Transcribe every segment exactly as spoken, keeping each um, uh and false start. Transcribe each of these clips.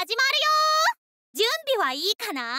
始まるよ。準備はいいかな？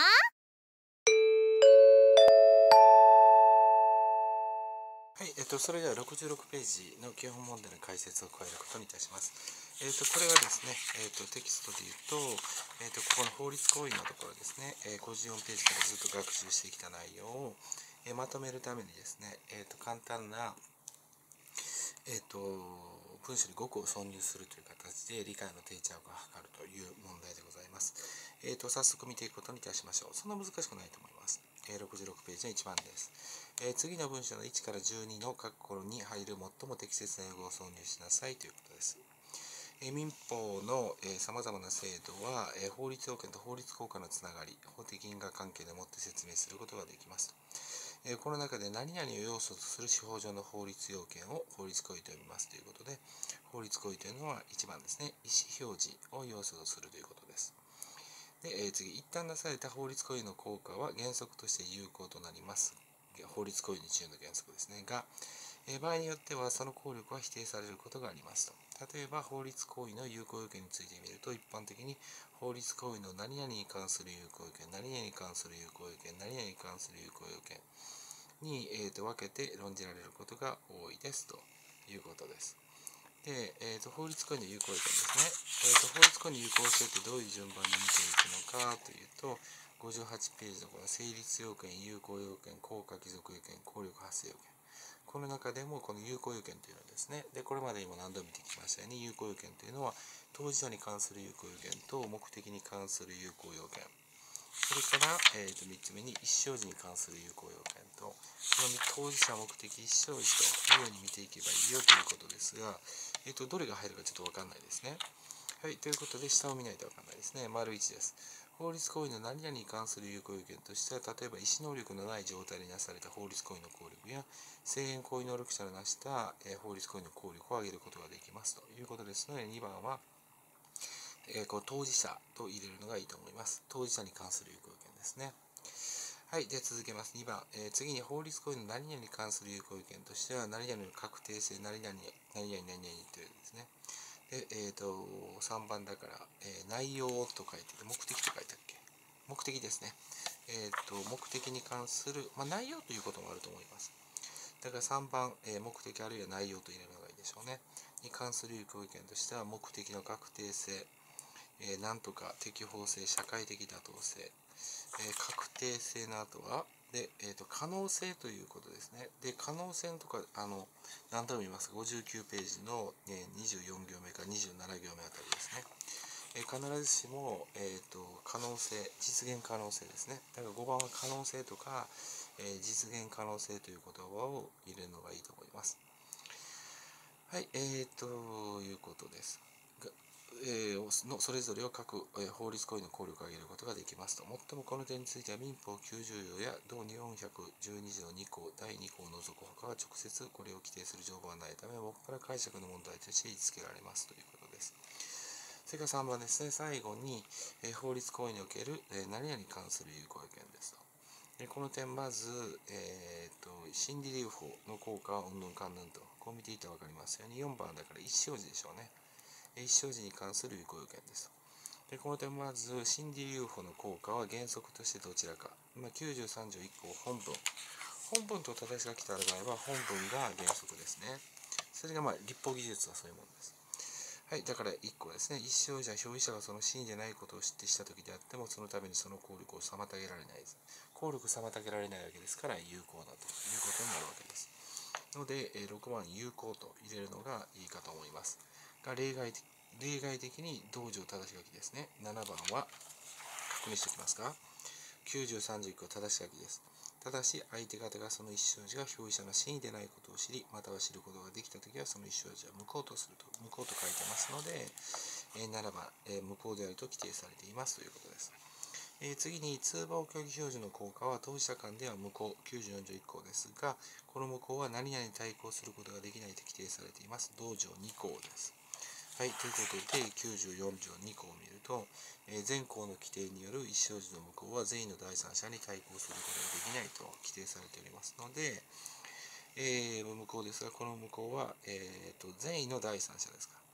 はい、えっと、それではろくじゅうろくページの基本問題の解説を加えることにいたします。えっと、これはですね、えっと、テキストで言うと、えっと、ここの法律行為のところですね、えー、ごじゅうよんページからずっと学習してきた内容を、えー、まとめるためにですね、えっと、簡単な、えっと、文章に語句を挿入するという形で理解の定着を図るという問題でございます。えっと、早速見ていくことにいたしましょう。そんな難しくないと思います。えー、ろくじゅうろくページのいちばんです。えー、次の文章のいちからじゅうにの括弧に入る最も適切な用語を挿入しなさいということです。えー、民法のさまざまな制度は、えー、法律要件と法律効果のつながり、法的因果関係でもって説明することができますと。えー、この中で何々を要素とする司法上の法律要件を法律行為と呼びますということで、法律行為というのはいちばんですね、意思表示を要素とするということです。で、えー、次、一旦出された法律行為の効果は原則として有効となります。法律行為に注意の原則ですね。が、えー、場合によってはその効力は否定されることがありますと。例えば、法律行為の有効要件についてみると、一般的に法律行為の何々に関する有効要件、何々に関する有効要件、何々に関する有効要件に、えー、と分けて論じられることが多いですということです。で、えー、と法律行為の有効要件ですね。えー、と法律行為の有効性ってどういう順番で見ていくのかというと、ごじゅうはちページのこの成立要件、有効要件、効果帰属要件、効力発生要件。この中でもこの有効要件というのはですね、でこれまでにも何度も見てきましたように、有効要件というのは当事者に関する有効要件と目的に関する有効要件、それから、えー、とみっつめに意思表示に関する有効要件と、この当事者目的意思表示というように見ていけばいいよということですが、えー、とどれが入るかちょっと分かんないですね。はい、ということで下を見ないと分かんないですね。丸いちです。法律行為の何々に関する有効要件としては、例えば意思能力のない状態でなされた法律行為の効力や成年行為能力者のなした、えー、法律行為の効力を挙げることができますということですので、にばんは、えー、こう当事者と入れるのがいいと思います。当事者に関する有効要件ですね。はい、で続けます。にばん、えー、次に法律行為の何々に関する有効要件としては、何々の確定性、何々、何々、何々というですね。で、えー、とさんばんだから、えー、内容と書いてて、目的と書いたっけ？目的ですね。えー、と目的に関する、まあ、内容ということもあると思います。だからさんばん、えー、目的あるいは内容と入れるのがいいでしょうね。に関する有効要件としては、目的の確定性、えー、なんとか適法性、社会的妥当性、えー、確定性の後は、で、えー、と可能性ということですね。で、可能性とか、あの、何度も言いますが、ごじゅうきゅうページの、ね、にじゅうよん行目からにじゅうなな行目あたりですね。えー、必ずしも、えー、と可能性、実現可能性ですね。だからごばんは可能性とか、えー、実現可能性という言葉を入れるのがいいと思います。はい、えー、ということです。えー、のそれぞれを各、えー、法律行為の効力を上げることができますと。もっともこの点については民法きゅうじゅう条や同よんひゃくじゅうに条に項だいに項を除くほかは直接これを規定する条文はないため、僕から解釈の問題として位置づけられますということです。それからさんばんですね。最後に、えー、法律行為における、えー、何々に関する有効要件ですと。でこの点、まず、えー、と心理留保の効果はうんぬんかんぬんと、こう見ていたら分かりますように、よんばんだから意思表示でしょうね。意思表示に関する有効要件です。でこの点、まず心理留保の効果は原則としてどちらか、まあ、きゅうじゅうさん条いっ項本文本文と正し書きとある場合は本文が原則ですね。それがまあ立法技術はそういうものです。はい、だからいっ項ですね。意思表示は消費者がその真意でないことを知ってしたときであっても、そのためにその効力を妨げられないです。効力妨げられないわけですから有効だということになるわけです。ので、ろくばん有効と入れるのがいいかと思います。が例外的例外的に同条正し書きですね。ななばんは確認しておきますか。きゅうじゅうさん条いっ項正し書きです。ただし、相手方がその意思表示が表示者の真意でないことを知り、または知ることができたときは、その意思表示は無効とすると、無効と書いてますので、えー、ならば、えー、無効であると規定されていますということです。えー、次に、通報協議表示の効果は当事者間では無効、きゅうじゅうよん条いっ項ですが、この無効は何々に対抗することができないと規定されています。同条に項です。はい、ということで、きゅうじゅうよん条に項を見ると、えー、前項の規定による意思表示の無効は善意の第三者に対抗することができないと規定されておりますので、えー、無効ですが、この無効は、えー、と善意の第三者ですか。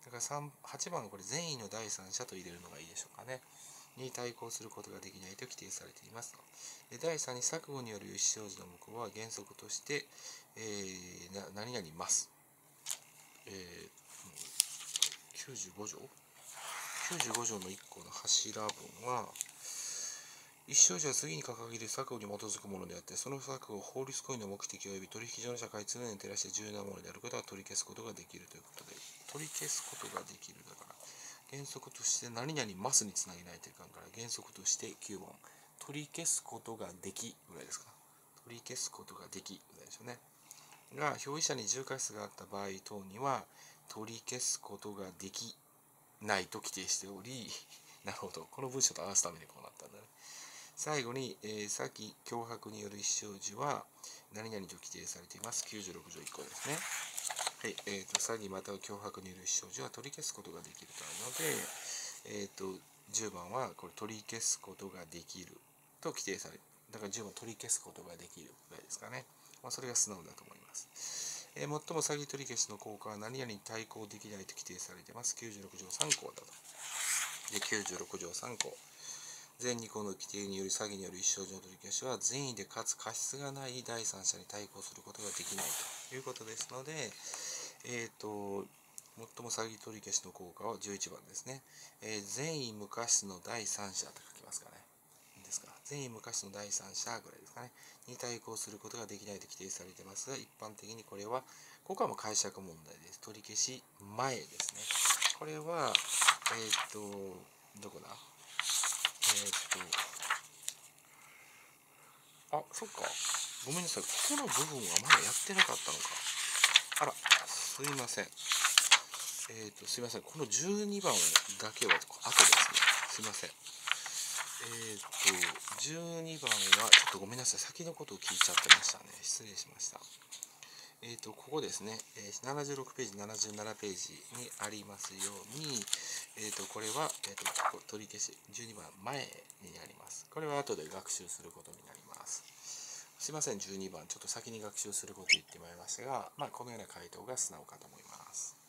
だからさんはちばんはこれ善意の第三者と入れるのがいいでしょうかね。に対抗することができないと規定されています。でだいさんに錯誤による意思表示の無効は原則として、えー、な何々ます。えー、きゅうじゅうご条きゅうじゅうご条のいっこの柱文は、意思表示は次に掲げる錯誤に基づくものであって、その錯誤を法律行為の目的及び取引上の社会常に照らして重要なものであることは取り消すことができるということで、取り消すことができるだから原則として何々ますにつなげないといかんから、原則としてきゅうばん取り消すことができぐらいですか。取り消すことができぐらいですよね。が表意者に重過失があった場合等には取り消すことができないと規定しておりなるほど、この文章と合わすためにこうなったんだね。最後に、えー、さっき脅迫による意思表示は何々と規定されています。きゅうじゅうろく条いっこですね。はい、えーと、詐欺または脅迫による意思表示は取り消すことができるとあるので、えーと、じゅうばんはこれ取り消すことができると規定される。だからじゅうばん取り消すことができるぐらいですかね。まあ、それが素直だと思います。えー、最も詐欺取り消しの効果は何々に対抗できないと規定されています。きゅうじゅうろく条さん項だと。で、きゅうじゅうろく条さん項。前に項の規定による詐欺による意思表示の取り消しは善意でかつ過失がない第三者に対抗することができないということですので、えーと、最も詐欺取り消しの効果はじゅういちばんですね。えー、善意無過失の第三者と書きますかね。いいですか。善意無過失の第三者ぐらいですかね。に対抗することができないと規定されていますが、一般的にこれは、ここはもう解釈問題です。取り消し前ですね。これは、えっ、ー、と、どこだえっ、ー、と、あ、そっか。ごめんなさい。ここの部分はまだやってなかったのか。あら、すいません。えっ、ー、と、すいません。このじゅうにばんだけは後ですね。すいません。えっ、ー、と、じゅうにばんは、ちょっとごめんなさい。先のことを聞いちゃってましたね。失礼しました。えっ、ー、と、ここですね。ななじゅうろくページ、ななじゅうななページにありますように、えっ、ー、と、これは、えっ、ー、と、取り消し、じゅうにばん前になります。これは後で学習することになります。すいません、じゅうにばん。ちょっと先に学習することを言ってまいりましたが、まあ、このような回答が素直かと思います。